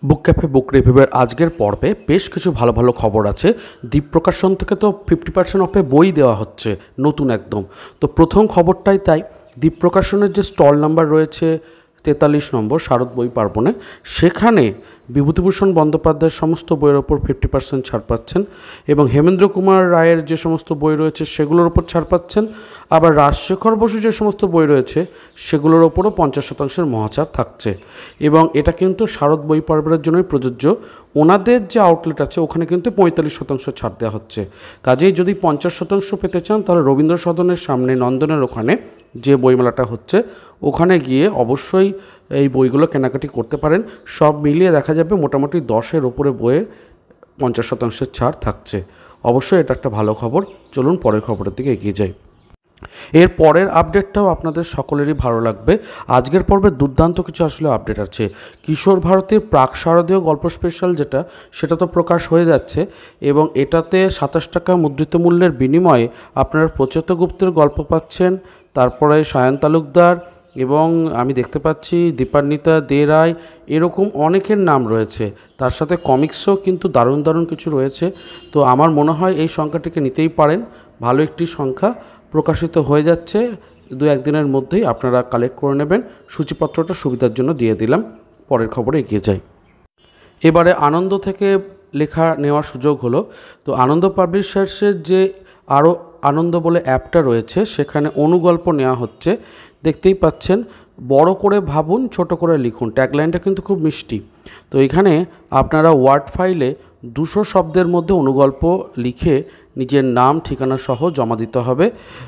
বুক cafe বুক রিভিউয়ের আজকের পর্বে বেশ কিছু ভালো ভালো খবর আছে। দ্বীপ প্রকাশন থেকে তো 50% অফে বই দেওয়া হচ্ছে নতুন একদম। তো প্রথম খবরটাই তাই, দ্বীপ প্রকাশনের যে স্টল নাম্বার রয়েছে 43 নম্বর শারদ বই পার্বণে, সেখানে বিভূতিভূষণ বন্দ্যোপাধ্যায়ের সমস্ত বইয়ের ওপর 50% ছাড় পাচ্ছেন এবং হেমেন্দ্র কুমার রায়ের যে সমস্ত বই রয়েছে সেগুলোর ওপর ছাড় পাচ্ছেন। আবার রাজশেখর বসু যে সমস্ত বই রয়েছে সেগুলোর ওপরও 50% মহাছাড় থাকছে এবং এটা কিন্তু শারদ বই পার্বণের জন্যই প্রযোজ্য। ওনাদের যে আউটলেট আছে ওখানে কিন্তু 45% ছাড় দেওয়া হচ্ছে। কাজেই যদি 50% পেতে চান তাহলে রবীন্দ্র সদনের সামনে নন্দনের ওখানে যে বইমেলাটা হচ্ছে ওখানে গিয়ে অবশ্যই এই বইগুলো কেনাকাটি করতে পারেন। সব মিলিয়ে দেখা যাবে মোটামুটি 10-এর ওপরে বইয়ে 50% ছাড় থাকছে। অবশ্যই এটা একটা ভালো খবর। চলুন পরের খবরের দিকে এগিয়ে যাই। এর পরের আপডেটটাও আপনাদের সকলেরই ভালো লাগবে। আজকের পর্বে দুর্দান্ত কিছু আসলে আপডেট আছে। কিশোর ভারতীর প্রাক শারদীয় গল্প স্পেশাল সেটা তো প্রকাশ হয়ে যাচ্ছে এবং এটাতে 27 টাকা মুদ্রিত মূল্যের বিনিময়ে আপনারা প্রচেত গুপ্তের গল্প পাচ্ছেন, তারপরে সায়ন তালুকদার এবং আমি দেখতে পাচ্ছি দীপান্বিতা দে রায়, এরকম অনেকের নাম রয়েছে। তার সাথে কমিক্সও কিন্তু দারুণ দারুণ কিছু রয়েছে। তো আমার মনে হয় এই সংখ্যাটিকে নিতেই পারেন, ভালো একটি সংখ্যা প্রকাশিত হয়ে যাচ্ছে। 2-1 দিনের মধ্যেই আপনারা কালেক্ট করে নেবেন। সূচিপত্রটা সুবিধার জন্য দিয়ে দিলাম। পরের খবরে এগিয়ে যাই। এবারে আনন্দ থেকে লেখা নেওয়ার সুযোগ হলো। তো আনন্দ পাবলিশার্সের যে আরও আনন্দ বলে অ্যাপটা রয়েছে সেখানে অনুগল্প নেওয়া হচ্ছে। দেখতেই পাচ্ছেন, বড় করে ভাবুন ছোট করে লিখুন, ট্যাগলাইনটা কিন্তু খুব মিষ্টি। তো এখানে আপনারা ওয়ার্ড ফাইলে 200 শব্দের মধ্যে অনুগল্প লিখে নিজের নাম ঠিকানা সহ জমা দিতে হবে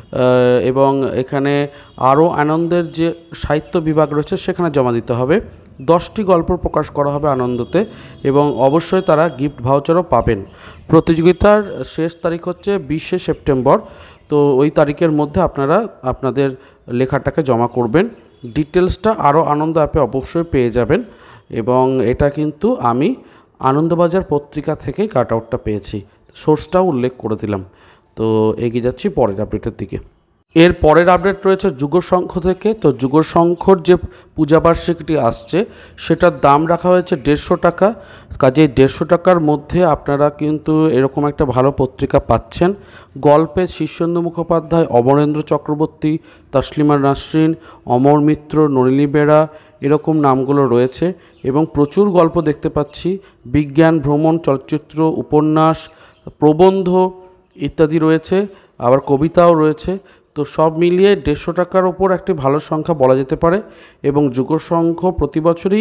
এবং এখানে আরও আনন্দের যে সাহিত্য বিভাগ রয়েছে সেখানে জমা দিতে হবে। 10টি গল্প প্রকাশ করা হবে আনন্দতে এবং অবশ্যই তারা গিফট ভাউচারও পাবেন। প্রতিযোগিতার শেষ তারিখ হচ্ছে 20শে সেপ্টেম্বর। তো ওই তারিখের মধ্যে আপনারা আপনাদের লেখাটাকে জমা করবেন। ডিটেলসটা আরও আনন্দ অ্যাপে অবশ্যই পেয়ে যাবেন এবং এটা কিন্তু আমি আনন্দবাজার পত্রিকা থেকেই কাট আউটটা পেয়েছি, সোর্সটাও উল্লেখ করে দিলাম। তো এগিয়ে যাচ্ছি পরের আপডেটের দিকে। এর পরের আপডেট রয়েছে যুগশঙ্খ থেকে। তো যুগশঙ্খর যে পূজাবার্ষিকীটি আসছে সেটার দাম রাখা হয়েছে 150 টাকা। কাজেই 150 টাকার মধ্যে আপনারা কিন্তু এরকম একটা ভালো পত্রিকা পাচ্ছেন। গল্পে শীর্ষেন্দু মুখোপাধ্যায়, অমরেন্দ্র চক্রবর্তী, তসলিমা নাসরিন, অমর মিত্র, নলিনী বেরা, এরকম নামগুলো রয়েছে এবং প্রচুর গল্প দেখতে পাচ্ছি। বিজ্ঞান, ভ্রমণ, চলচ্চিত্র, উপন্যাস, প্রবন্ধ ইত্যাদি রয়েছে, আবার কবিতাও রয়েছে। তো সব মিলিয়ে 150 টাকার ওপর একটি ভালো সংখ্যা বলা যেতে পারে এবং যুগশঙ্খ প্রতি বছরই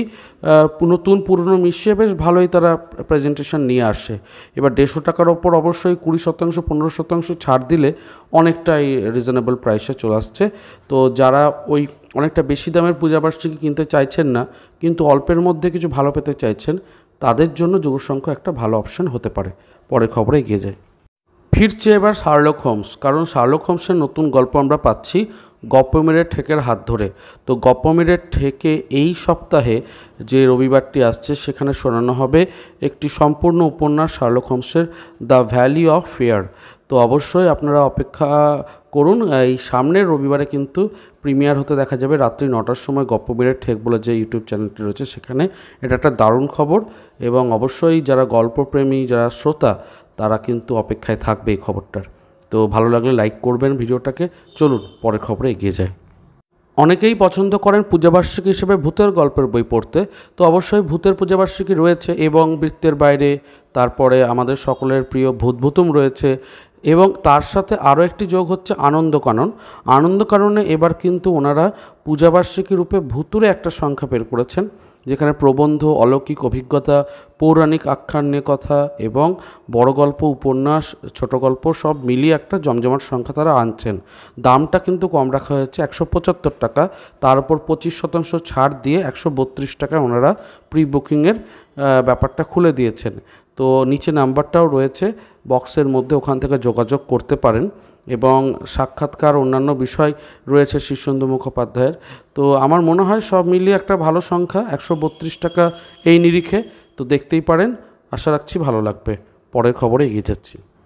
নতুন পুরনো মিশিয়ে বেশ ভালোই তারা প্রেজেন্টেশন নিয়ে আসে। এবার 150 টাকার ওপর অবশ্যই 20%, 15% ছাড় দিলে অনেকটাই রিজনেবল প্রাইসে চলে আসছে। তো যারা ওই অনেকটা বেশি দামের পূজাবার্ষিকী কিনতে চাইছেন না কিন্তু অল্পের মধ্যে কিছু ভালো পেতে চাইছেন, তাদের জন্য যুগশঙ্খ একটা ভালো অপশান হতে পারে। পরের খবরে এগিয়ে যায়। ফিরছে এবার শার্লক হোমস, কারণ শার্লক হোমসের নতুন গল্প আমরা পাচ্ছি গপ্পমীরের ঠেকের হাত ধরে। তো গপ্পমীরের ঠেকে এই সপ্তাহে যে রবিবারটি আসছে সেখানে শোনানো হবে একটি সম্পূর্ণ উপন্যাস শার্লক হোমসের দ্য ভ্যালি অফ ফিয়ার। তো অবশ্যই আপনারা অপেক্ষা করুন। এই সামনের রবিবারে কিন্তু প্রিমিয়ার হতে দেখা যাবে রাত্রি 9টার সময় গপ্পমীরের ঠেক বলে যে ইউটিউব চ্যানেলটি রয়েছে সেখানে। এটা একটা দারুণ খবর এবং অবশ্যই যারা গল্পপ্রেমী, যারা শ্রোতা, তারা কিন্তু অপেক্ষায় থাকবে এই খবরটার। তো ভালো লাগলে লাইক করবেন ভিডিওটাকে। চলুন পরের খবরে এগিয়ে যায়। অনেকেই পছন্দ করেন পূজাবার্ষিকী হিসেবে ভূতের গল্পের বই পড়তে। তো অবশ্যই ভূতের পূজাবার্ষিকী রয়েছে এবং বৃত্তের বাইরে, তারপরে আমাদের সকলের প্রিয় ভূতভূতুম রয়েছে এবং তার সাথে আরও একটি যোগ হচ্ছে আনন্দকানন। আনন্দকাননে এবার কিন্তু ওনারা পূজাবার্ষিকী রূপে ভূতুরে একটা সংখ্যা বের করেছেন, যেখানে প্রবন্ধ, অলৌকিক অভিজ্ঞতা, পৌরাণিক আখ্যান নিয়ে কথা এবং বড় গল্প, উপন্যাস, ছোট গল্প সব মিলিয়ে একটা জমজমাট সংখ্যা তারা আনছেন। দামটা কিন্তু কম রাখা হয়েছে 175 টাকা। তার উপর 25% ছাড় দিয়ে 132 টাকায় ওনারা প্রি বুকিংয়ের ব্যাপারটা খুলে দিয়েছেন। তো নিচে নাম্বারটাও রয়েছে বক্সের মধ্যে, ওখান থেকে যোগাযোগ করতে পারেন এবং সাক্ষাৎকার অন্যান্য বিষয় রয়েছে শীর্ষেন্দু মুখোপাধ্যায়ের। তো আমার মনে হয় সব মিলিয়ে একটা ভালো সংখ্যা 132 টাকা এই নিরিখে। তো দেখতেই পারেন, আশা রাখছি ভালো লাগবে। পরের খবরে এগিয়ে যাচ্ছি।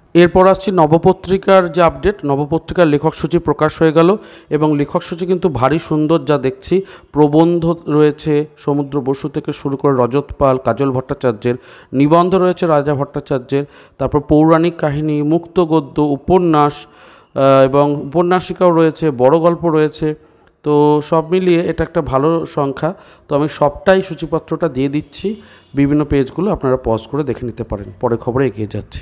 এরপর আসছি নবপত্রিকার যে আপডেট। নবপত্রিকার লেখক সূচি প্রকাশ হয়ে গেল এবং লেখক সূচি কিন্তু ভারী সুন্দর, যা দেখছি। প্রবন্ধ রয়েছে সমুদ্র বসু থেকে শুরু করে রজত পাল, কাজল ভট্টাচার্যের, নিবন্ধ রয়েছে রাজা ভট্টাচার্যের, তারপর পৌরাণিক কাহিনী, মুক্ত গদ্য, উপন্যাস এবং উপন্যাসিকাও রয়েছে, বড় গল্প রয়েছে। তো সব মিলিয়ে এটা একটা ভালো সংখ্যা। তো আমি সবটাই সূচিপত্রটা দিয়ে দিচ্ছি, বিভিন্ন পেজগুলো আপনারা পজ করে দেখে নিতে পারেন। পরে খবরে এগিয়ে যাচ্ছি।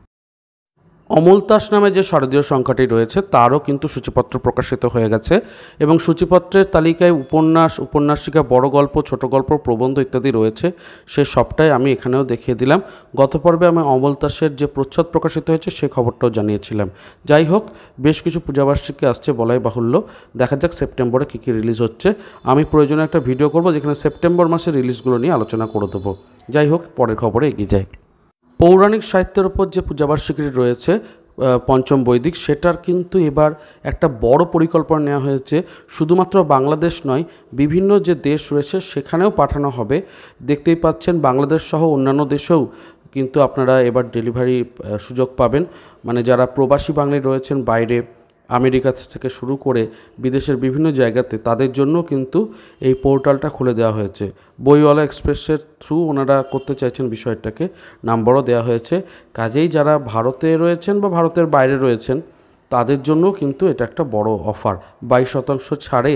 অমলতাস নামে যে শারদীয় সংখ্যাটি রয়েছে তারও কিন্তু সূচিপত্র প্রকাশিত হয়ে গেছে এবং সূচিপত্রের তালিকায় উপন্যাস, উপন্যাসিকা, বড় গল্প, ছোট গল্প, প্রবন্ধ ইত্যাদি রয়েছে। সে সবটাই আমি এখানেও দেখিয়ে দিলাম। গত পর্বে আমি অমলতাসের যে প্রচ্ছদ প্রকাশিত হয়েছে সে খবরটাও জানিয়েছিলাম। যাই হোক, বেশ কিছু পূজাবার্ষিকী আসছে বলাই বাহুল্য। দেখা যাক সেপ্টেম্বরে কী কী রিলিজ হচ্ছে। আমি প্রয়োজনে একটা ভিডিও করব যেখানে সেপ্টেম্বর মাসের রিলিজগুলো নিয়ে আলোচনা করে দেবো। যাই হোক, পরের খবরে এগিয়ে যাই। পৌরাণিক সাহিত্যের ওপর যে পূজাবার্ষিকীটি রয়েছে পঞ্চম বৈদিক, সেটার কিন্তু এবার একটা বড় পরিকল্পনা নেওয়া হয়েছে। শুধুমাত্র বাংলাদেশ নয়, বিভিন্ন যে দেশ রয়েছে সেখানেও পাঠানো হবে। দেখতেই পাচ্ছেন বাংলাদেশ সহ অন্যান্য দেশেও কিন্তু আপনারা এবার ডেলিভারি সুযোগ পাবেন। মানে যারা প্রবাসী বাঙালি রয়েছেন বাইরে, আমেরিকা থেকে শুরু করে বিদেশের বিভিন্ন জায়গাতে, তাদের জন্য কিন্তু এই পোর্টালটা খুলে দেওয়া হয়েছে। বইওয়ালা এক্সপ্রেসের থ্রু ওনারা করতে চাইছেন বিষয়টাকে, নাম্বারও দেওয়া হয়েছে। কাজেই যারা ভারতে রয়েছেন বা ভারতের বাইরে রয়েছেন তাদের জন্য কিন্তু এটা একটা বড় অফার। 22% ছাড়ে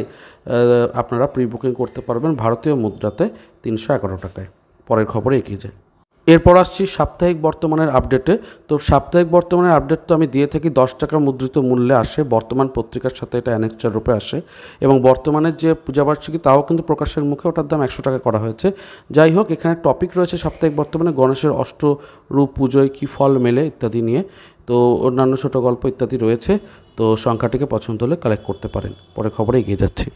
আপনারা প্রি বুকিং করতে পারবেন ভারতীয় মুদ্রাতে 311 টাকায়। পরের খবরে এগিয়ে যায়। এরপর আসছি সাপ্তাহিক বর্তমানের আপডেটে। তো সাপ্তাহিক বর্তমানের আপডেট তো আমি দিয়ে থাকি 10 টাকা মুদ্রিত মূল্যে আসে, বর্তমান পত্রিকার সাথে এটা অ্যানেক্সচার রূপে আসে এবং বর্তমানের যে পূজাবার্ষিকী তাও কিন্তু প্রকাশের মুখে ওটার দাম 100 টাকা করা হয়েছে। যাই হোক, এখানে টপিক রয়েছে সাপ্তাহিক বর্তমানে গণেশের অষ্টরূপ পুজোয় কী ফল মেলে ইত্যাদি নিয়ে। তো অন্যান্য ছোটো গল্প ইত্যাদি রয়েছে। তো সংখ্যাটিকে পছন্দ হলে কালেক্ট করতে পারেন। পরে খবরে এগিয়ে যাচ্ছি।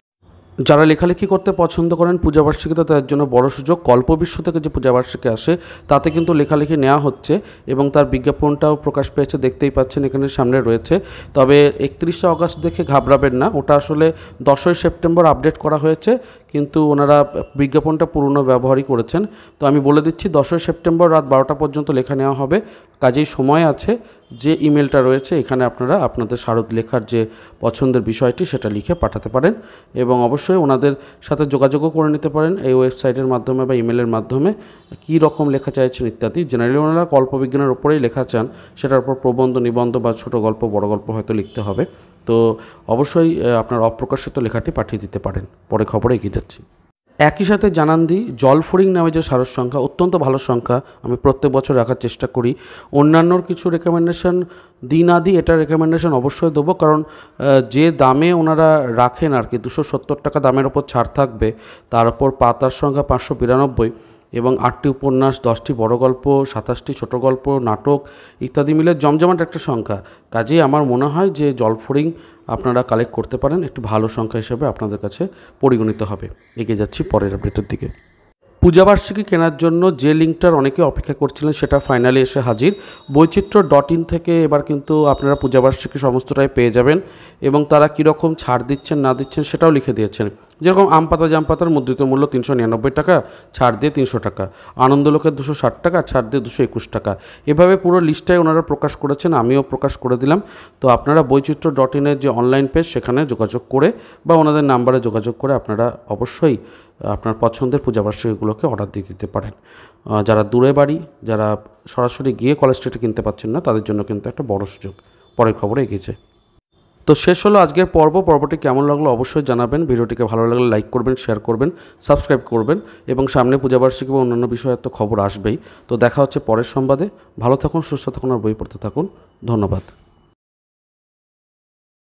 যারা লেখালেখি করতে পছন্দ করেন পূজাবার্ষিকীতে, তাদের জন্য বড় সুযোগ। কল্পবিশ্ব থেকে যে পূজাবার্ষিকী আসে তাতে কিন্তু লেখালেখি নেওয়া হচ্ছে এবং তার বিজ্ঞাপনটাও প্রকাশ পেয়েছে, দেখতেই পাচ্ছেন এখানে সামনে রয়েছে। তবে 31শে অগাস্ট দেখে ঘাবড়াবেন না, ওটা আসলে 10ই সেপ্টেম্বর আপডেট করা হয়েছে, কিন্তু ওনারা বিজ্ঞাপনটা পুরনো ব্যবহারই করেছেন। তো আমি বলে দিচ্ছি 10ই সেপ্টেম্বর রাত 12টা পর্যন্ত লেখা নেওয়া হবে। কাজেই সময় আছে। যে ইমেলটা রয়েছে এখানে আপনারা আপনাদের শারদ লেখার যে পছন্দের বিষয়টি সেটা লিখে পাঠাতে পারেন এবং অবশ্যই ওনাদের সাথে যোগাযোগও করে নিতে পারেন এই ওয়েবসাইটের মাধ্যমে বা ইমেলের মাধ্যমে, কী রকম লেখা চাইছেন ইত্যাদি। জেনারেলি ওনারা কল্পবিজ্ঞানের ওপরেই লেখা চান, সেটার উপর প্রবন্ধ, নিবন্ধ বা ছোটো গল্প, বড় গল্প হয়তো লিখতে হবে। তো অবশ্যই আপনার অপ্রকাশিত লেখাটি পাঠিয়ে দিতে পারেন। পরে খবরে এগিয়ে যাচ্ছি। একই সাথে জানান দিই, জলফড়িং নামে যে সারস সংখ্যা, অত্যন্ত ভালো সংখ্যা, আমি প্রত্যেক বছর রাখার চেষ্টা করি। অন্যান্যর কিছু রেকমেন্ডেশন দিই না দিই, এটা রেকমেন্ডেশন অবশ্যই দেবো, কারণ যে দামে ওনারা রাখেন আর কি, 270 টাকা দামের ওপর ছাড় থাকবে, তার উপর পাতার সংখ্যা 592 এবং 8টি উপন্যাস, 10টি বড় গল্প, 27টি ছোটো গল্প, নাটক ইত্যাদি মিলে জমজমাট একটা সংখ্যা। কাজেই আমার মনে হয় যে জলফড়িং আপনারা কালেক্ট করতে পারেন, একটু ভালো সংখ্যা হিসেবে আপনাদের কাছে পরিগণিত হবে। এগিয়ে যাচ্ছি পরের আপডেটের দিকে। পূজাবার্ষিকী কেনার জন্য যে লিঙ্কটার অনেকে অপেক্ষা করছিলেন সেটা ফাইনালি এসে হাজির। বৈচিত্র্য.in থেকে এবার কিন্তু আপনারা পূজাবার্ষিকী সমস্তটাই পেয়ে যাবেন এবং তারা কীরকম ছাড় দিচ্ছেন না দিচ্ছেন সেটাও লিখে দিয়েছেন। যেরকম আম পাতা জাম পাতার মুদ্রিত মূল্য 399 টাকা, ছাড় দিয়ে 300 টাকা, আনন্দলোকের 260 টাকা, ছাড় দিয়ে 221 টাকা। এভাবে পুরো লিস্টটাই ওনারা প্রকাশ করেছেন, আমিও প্রকাশ করে দিলাম। তো আপনারা বৈচিত্র্য.in-এর যে অনলাইন পেজ সেখানে যোগাযোগ করে বা ওনাদের নাম্বারে যোগাযোগ করে আপনারা অবশ্যই আপনার পছন্দের পূজাবার্ষিকীগুলোকে অর্ডার দিয়ে দিতে পারেন। যারা দূরে বাড়ি, যারা সরাসরি গিয়ে কলেজ স্ট্রিটে কিনতে পাচ্ছেন না, তাদের জন্য কিন্তু একটা বড় সুযোগ। পরের খবরে এগিয়েছে। তো শেষ হলো আজকের পর্বটি কেমন লাগলো অবশ্যই জানাবেন। ভিডিওটিকে ভালো লাগলে লাইক করবেন, শেয়ার করবেন, সাবস্ক্রাইব করবেন এবং সামনে পূজাবার্ষিকী বা অন্যান্য বিষয়ের তো খবর আসবেই। তো দেখা হচ্ছে পরের সংবাদে। ভালো থাকুন, সুস্থ থাকুন আর বই পড়তে থাকুন। ধন্যবাদ।